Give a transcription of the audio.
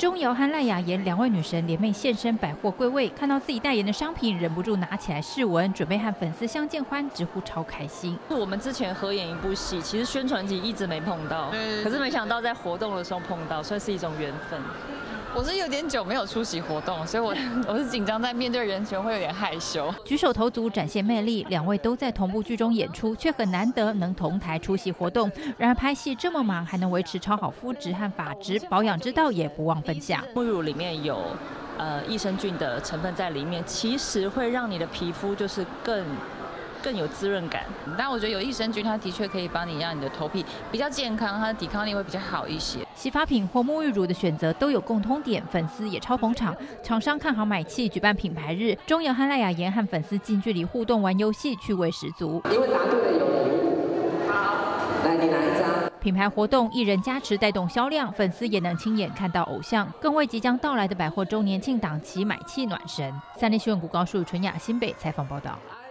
钟瑶和赖雅妍两位女神联袂现身百货柜位，看到自己代言的商品，忍不住拿起来试闻，准备和粉丝相见欢，直呼超开心。 我们之前合演一部戏，其实宣传期一直没碰到，可是没想到在活动的时候碰到，算是一种缘分。 我是有点久没有出席活动，所以我是紧张，在面对人群会有点害羞。 举手投足展现魅力，两位都在同部剧中演出，却很难得能同台出席活动。然而拍戏这么忙，还能维持超好肤质和发质，保养之道也不忘分享。 沐浴乳里面有益生菌的成分在里面，其实会让你的皮肤就是更有滋润感。 但我觉得有益生菌，它的确可以帮你让你的头皮比较健康，它的抵抗力会比较好一些。 洗发品或沐浴乳的选择都有共通点，粉丝也超捧场。厂商看好买气，举办品牌日，钟瑶和赖雅妍和粉丝近距离互动玩游戏，趣味十足。 因为答对了有礼物。好，来你拿一张。 品牌活动，艺人加持带动销量，粉丝也能亲眼看到偶像，更为即将到来的百货周年庆档期买气暖身。3立新闻股高树纯雅新北采访报道。